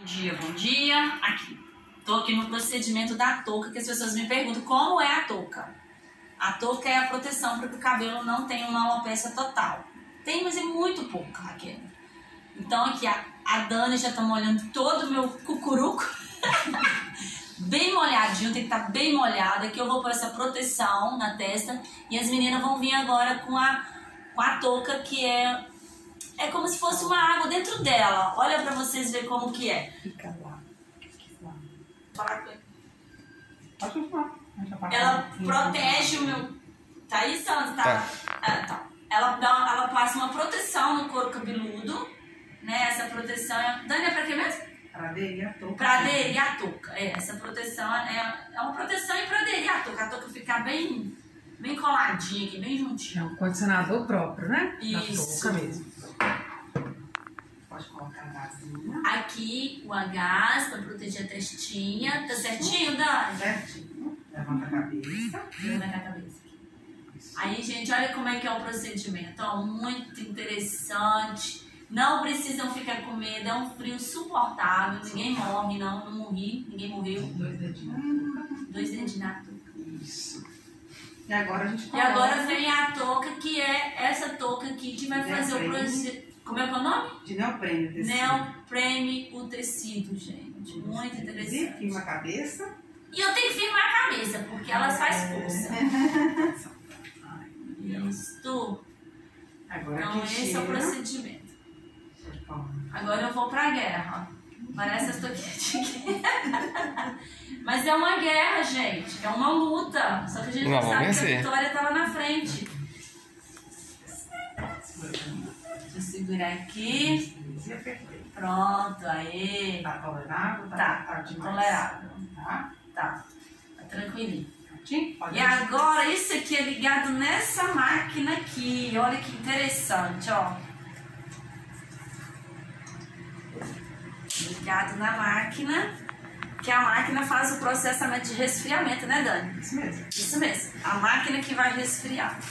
Bom dia. Aqui. Tô aqui no procedimento da touca, que as pessoas me perguntam como é a touca. A touca é a proteção para que o cabelo não tenha uma alopecia total. Tem, mas é muito pouco, Raquel. Então aqui a Dani já tá molhando todo o meu cucuruco. Bem molhadinho, tem que estar bem molhada, que eu vou pôr essa proteção na testa. E as meninas vão vir agora com a touca, que é como se fosse uma água dentro dela. Olha pra vocês verem como que é. Fica lá. Pode falar. Ela protege o meu... Tá aí, Sandra? Tá. Ela passa uma proteção no couro cabeludo, né? Essa proteção é... Dani, é pra quê mesmo? Pra aderir a touca. Pra aderir a touca. Essa proteção é uma proteção e pra aderir a touca. A touca ficar bem coladinha aqui, bem juntinha. É um condicionador próprio, né? Isso. Da touca mesmo. Pode colocar a gazinha. Aqui o gás pra proteger a testinha. Tá certinho, Dani? Certinho. Levanta a cabeça. Levanta a cabeça. Aí, gente, olha como é que é o procedimento. Ó, muito interessante. Não precisam ficar com medo. É um frio suportável. Ninguém morre, não morri. Ninguém morreu. 2 dedinhos na touca. 2 dedinhos na touca. Isso. E agora a gente E coloca... agora vem a touca, que é essa touca aqui que vai fazer o procedimento. Como é que é o nome? De neoprene o tecido. Neoprene o tecido, gente. Muito E interessante. firma a cabeça. E eu tenho que firmar a cabeça, porque elas fazem força. Isso. Agora Então aqui esse é o cheira. procedimento. Agora eu vou pra guerra. Parece que eu estou aqui. Mas é uma guerra, gente. É uma luta. Só que a gente não sabe que a vitória tá lá na frente. Deixa eu segurar aqui. Pronto, aí. Tá tolerável? Tá tolerável. Tá? Tá tranquilinho. Pode E agora isso aqui é ligado nessa máquina aqui. Olha que interessante, ó. Ligado na máquina, que a máquina faz o processamento de resfriamento, né, Dani? Isso mesmo. Isso mesmo. A máquina que vai resfriar.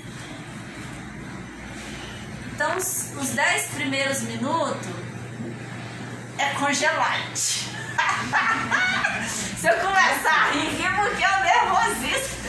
Então, os 10 primeiros minutos é congelante. Se eu começar a rir, é porque eu nervosismo.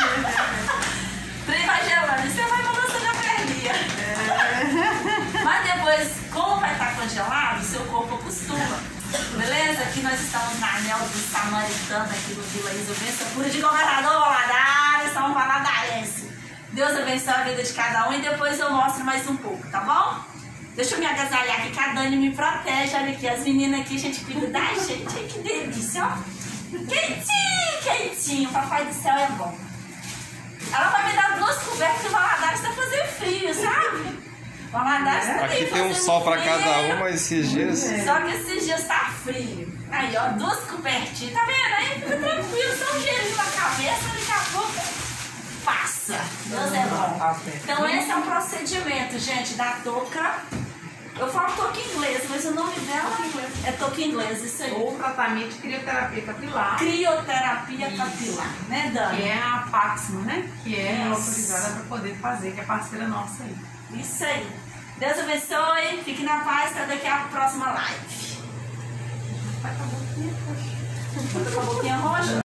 Trem vai gelando, você vai balançando a perninha. Mas depois, como vai estar congelado, seu corpo acostuma. Beleza? Aqui nós estamos na anel do Samaritano, aqui do Vila Isobença, pura de governador Valadares, São Valadarense. Deus abençoe a vida de cada um e depois eu mostro mais um pouco, tá bom? Deixa eu me agasalhar aqui, que a Dani me protege. Olha aqui, as meninas aqui, a gente cuida da gente. Ai, que delícia, ó. Quentinho, quentinho. Papai do céu é bom. Ela vai me dar 2 cobertas e o Valadares tá fazendo frio, sabe? O Valadares tá aqui tem um sol pra cada uma esses dias. Só que esses dias tá frio. Aí, ó, 2 cobertinhas. Tá vendo? Aí fica tranquilo, só um gelinho na cabeça, daqui a pouco passa. Deus é bom. Então esse é o procedimento, gente, da touca. Eu falo touca inglesa, mas o nome dela é touca inglesa, isso aí. Ou tratamento de crioterapia capilar. Crioterapia capilar, né, Dani? Que é a Paxma, né? Que é autorizada para poder fazer, que é parceira nossa aí. Isso aí. Deus abençoe, fique na paz, até daqui a próxima live. Vai com a boquinha roxa. Com a boquinha roxa.